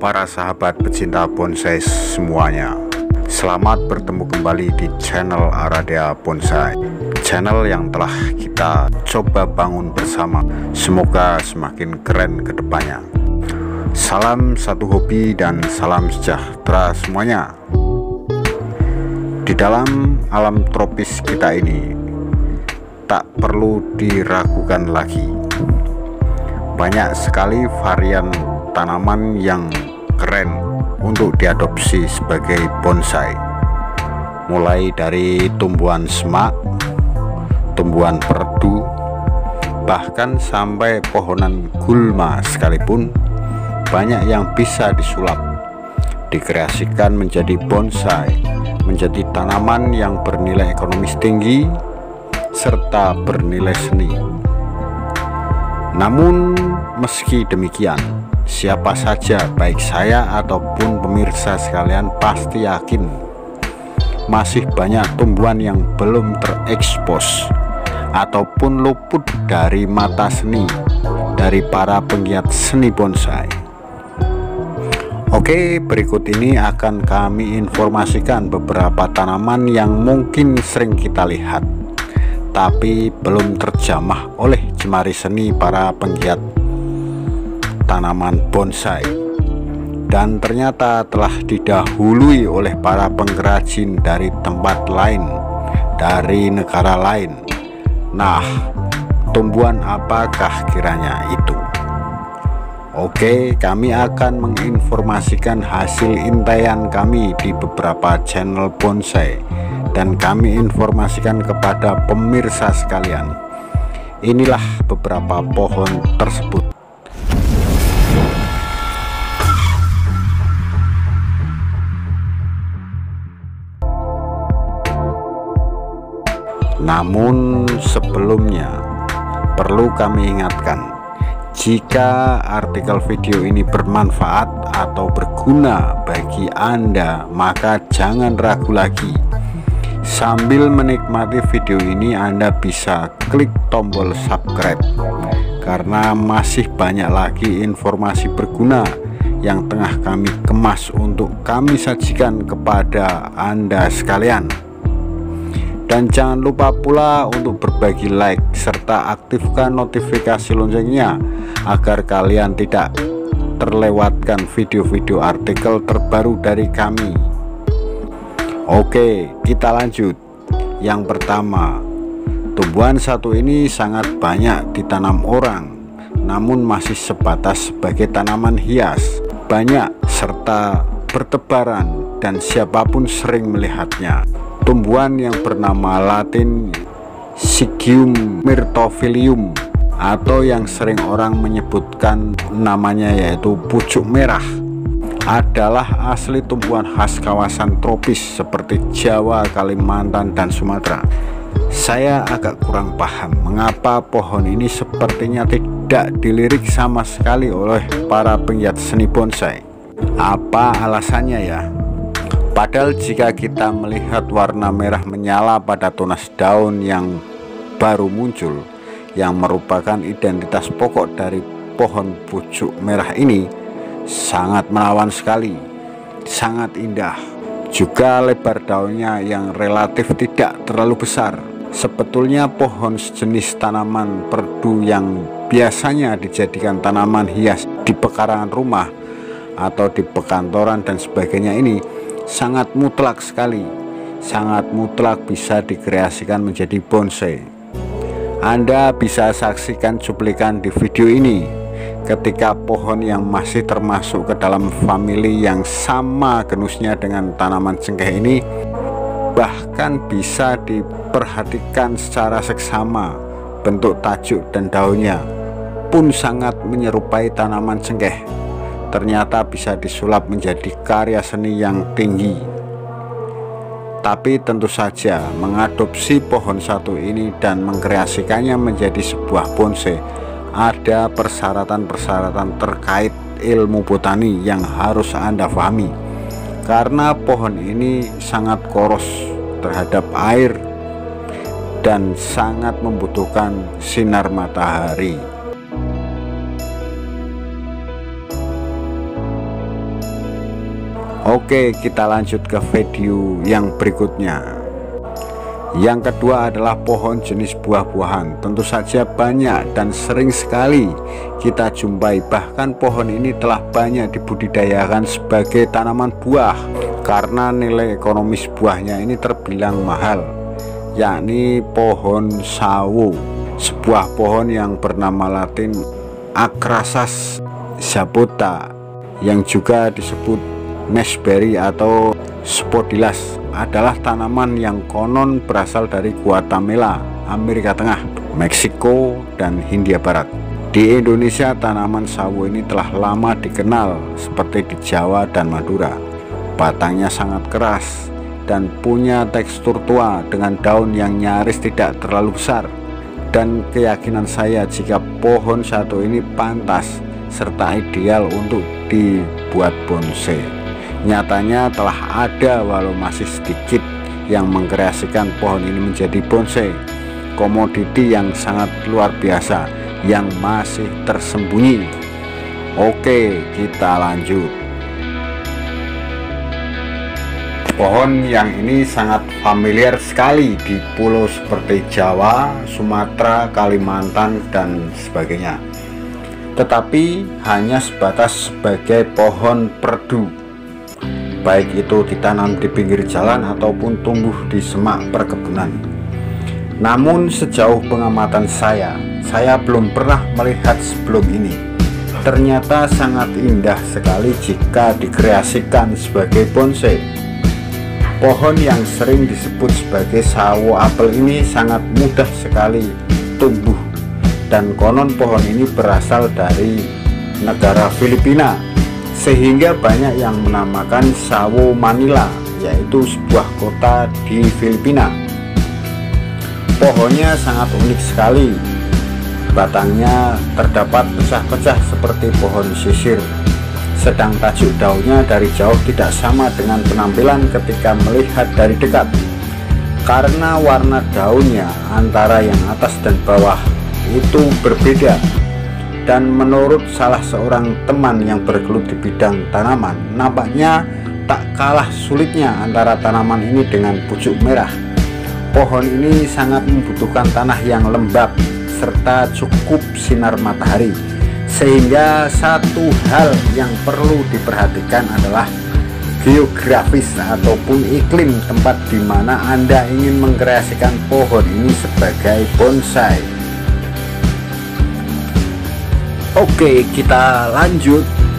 para sahabat pecinta bonsai semuanya. Selamat bertemu kembali di channel Aradia Bonsai, channel yang telah kita coba bangun bersama. Semoga semakin keren ke depannya. Salam satu hobi dan salam sejahtera semuanya. Di dalam alam tropis kita ini tak perlu diragukan lagi, banyak sekali varian tanaman yang keren untuk diadopsi sebagai bonsai, mulai dari tumbuhan semak, tumbuhan perdu, bahkan sampai pohonan gulma sekalipun banyak yang bisa disulap, dikreasikan menjadi bonsai, menjadi tanaman yang bernilai ekonomis tinggi serta bernilai seni. Namun meski demikian, siapa saja baik saya ataupun pemirsa sekalian pasti yakin masih banyak tumbuhan yang belum terekspos ataupun luput dari mata seni dari para penggiat seni bonsai. Oke, berikut ini akan kami informasikan beberapa tanaman yang mungkin sering kita lihat tapi belum terjamah oleh jemari seni para penggiat tanaman bonsai, dan ternyata telah didahului oleh para pengrajin dari tempat lain, dari negara lain. Nah, tumbuhan apakah kiranya itu? Oke, kami akan menginformasikan hasil intaian kami di beberapa channel bonsai, dan kami informasikan kepada pemirsa sekalian. Inilah beberapa pohon tersebut. Namun sebelumnya perlu kami ingatkan, jika artikel video ini bermanfaat atau berguna bagi Anda, maka jangan ragu lagi. Sambil menikmati video ini, Anda bisa klik tombol subscribe, karena masih banyak lagi informasi berguna yang tengah kami kemas untuk kami sajikan kepada Anda sekalian. Dan jangan lupa pula untuk berbagi like serta aktifkan notifikasi loncengnya agar kalian tidak terlewatkan video-video artikel terbaru dari kami. Oke, kita lanjut. Yang pertama, tumbuhan satu ini sangat banyak ditanam orang, namun masih sebatas sebagai tanaman hias, banyak serta bertebaran dan siapapun sering melihatnya. Tumbuhan yang bernama Latin Syzygium myrtofilium, atau yang sering orang menyebutkan namanya yaitu pucuk merah, adalah asli tumbuhan khas kawasan tropis seperti Jawa, Kalimantan, dan Sumatera. Saya agak kurang paham mengapa pohon ini sepertinya tidak dilirik sama sekali oleh para penggiat seni bonsai. Apa alasannya ya? Padahal jika kita melihat warna merah menyala pada tunas daun yang baru muncul, yang merupakan identitas pokok dari pohon pucuk merah ini, sangat menawan sekali, sangat indah. Juga lebar daunnya yang relatif tidak terlalu besar. Sebetulnya pohon sejenis tanaman perdu yang biasanya dijadikan tanaman hias di pekarangan rumah atau di pekantoran dan sebagainya ini sangat mutlak sekali, sangat mutlak bisa dikreasikan menjadi bonsai. Anda bisa saksikan cuplikan di video ini ketika pohon yang masih termasuk ke dalam famili yang sama genusnya dengan tanaman cengkeh ini bahkan bisa diperhatikan secara seksama. Bentuk tajuk dan daunnya pun sangat menyerupai tanaman cengkeh. Ternyata bisa disulap menjadi karya seni yang tinggi. Tapi tentu saja mengadopsi pohon satu ini dan mengkreasikannya menjadi sebuah bonsai ada persyaratan-persyaratan terkait ilmu botani yang harus Anda pahami, karena pohon ini sangat koros terhadap air dan sangat membutuhkan sinar matahari. Oke, kita lanjut ke video yang berikutnya. Yang kedua adalah pohon jenis buah-buahan. Tentu saja banyak dan sering sekali kita jumpai, bahkan pohon ini telah banyak dibudidayakan sebagai tanaman buah karena nilai ekonomis buahnya ini terbilang mahal, yakni pohon sawo, sebuah pohon yang bernama latin Akrasis zapota, yang juga disebut nashberry atau spodilas, adalah tanaman yang konon berasal dari Guatemala, Amerika Tengah, Meksiko, dan Hindia Barat. Di Indonesia, tanaman sawo ini telah lama dikenal seperti di Jawa dan Madura. Batangnya sangat keras dan punya tekstur tua dengan daun yang nyaris tidak terlalu besar. Dan keyakinan saya jika pohon satu ini pantas serta ideal untuk dibuat bonsai. Nyatanya telah ada walau masih sedikit yang mengkreasikan pohon ini menjadi bonsai, komoditi yang sangat luar biasa yang masih tersembunyi. Oke, kita lanjut. Pohon yang ini sangat familiar sekali di pulau seperti Jawa, Sumatera, Kalimantan, dan sebagainya, tetapi hanya sebatas sebagai pohon perdu, baik itu ditanam di pinggir jalan ataupun tumbuh di semak perkebunan. Namun sejauh pengamatan saya belum pernah melihat sebelum ini. Ternyata sangat indah sekali jika dikreasikan sebagai bonsai. Pohon yang sering disebut sebagai sawo apel ini sangat mudah sekali tumbuh, dan konon pohon ini berasal dari negara Filipina, sehingga banyak yang menamakan sawo Manila, yaitu sebuah kota di Filipina. Pohonnya sangat unik sekali. Batangnya terdapat pecah-pecah seperti pohon sisir, sedang tajuk daunnya dari jauh tidak sama dengan penampilan ketika melihat dari dekat, karena warna daunnya antara yang atas dan bawah itu berbeda. Dan menurut salah seorang teman yang bergelut di bidang tanaman, nampaknya tak kalah sulitnya antara tanaman ini dengan pucuk merah. Pohon ini sangat membutuhkan tanah yang lembab serta cukup sinar matahari, sehingga satu hal yang perlu diperhatikan adalah geografis ataupun iklim tempat di mana Anda ingin mengkreasikan pohon ini sebagai bonsai. Oke, kita lanjut.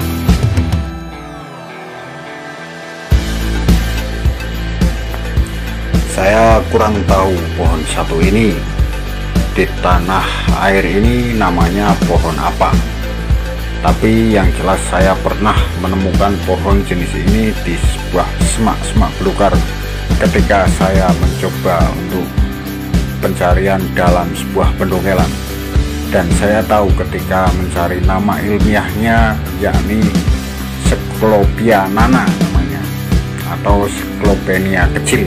Saya kurang tahu pohon satu ini di tanah air ini namanya pohon apa, tapi yang jelas saya pernah menemukan pohon jenis ini di sebuah semak-semak belukar ketika saya mencoba untuk pencarian dalam sebuah pendongelan. Dan saya tahu ketika mencari nama ilmiahnya, yakni Cecropia nana namanya, atau Cecropenia kecil.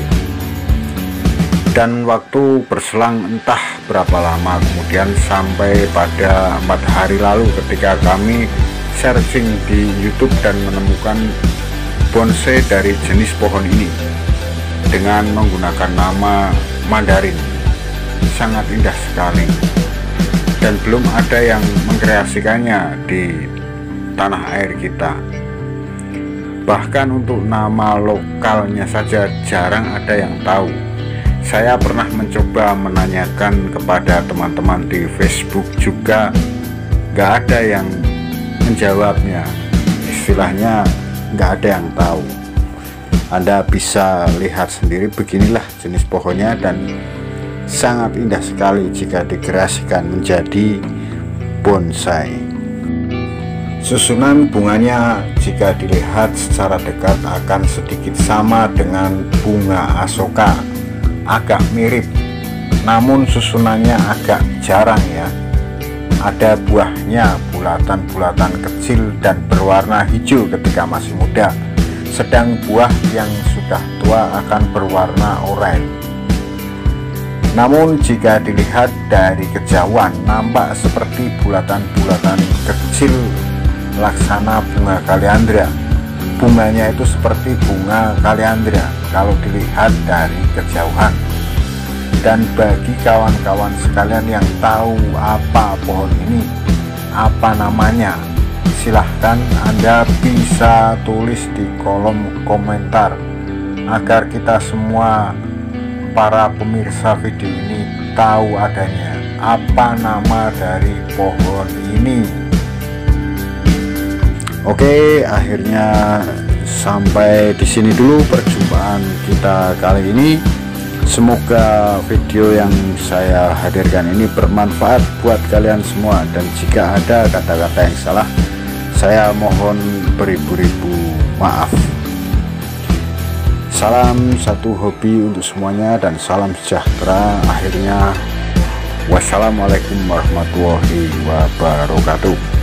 Dan waktu berselang entah berapa lama kemudian, sampai pada 4 hari lalu ketika kami searching di YouTube dan menemukan bonsai dari jenis pohon ini dengan menggunakan nama Mandarin. Sangat indah sekali, dan belum ada yang mengkreasikannya di tanah air kita. Bahkan untuk nama lokalnya saja jarang ada yang tahu. Saya pernah mencoba menanyakan kepada teman-teman di Facebook juga, nggak ada yang menjawabnya. Istilahnya nggak ada yang tahu. Anda bisa lihat sendiri, beginilah jenis pohonnya, dan sangat indah sekali jika dikreasikan menjadi bonsai. Susunan bunganya jika dilihat secara dekat akan sedikit sama dengan bunga asoka, agak mirip, namun susunannya agak jarang ya. Ada buahnya bulatan-bulatan kecil dan berwarna hijau ketika masih muda, sedang buah yang sudah tua akan berwarna oranye. Namun jika dilihat dari kejauhan nampak seperti bulatan-bulatan kecil laksana bunga kaliandra, bunganya itu seperti bunga kaliandra kalau dilihat dari kejauhan. Dan bagi kawan-kawan sekalian yang tahu apa pohon ini, apa namanya, silahkan Anda bisa tulis di kolom komentar agar kita semua para pemirsa video ini tahu adanya apa nama dari pohon ini. Oke, akhirnya sampai di sini dulu perjumpaan kita kali ini. Semoga video yang saya hadirkan ini bermanfaat buat kalian semua, dan jika ada kata-kata yang salah, saya mohon beribu-ribu maaf. Salam satu hobi untuk semuanya dan salam sejahtera. Akhirnya wassalamualaikum warahmatullahi wabarakatuh.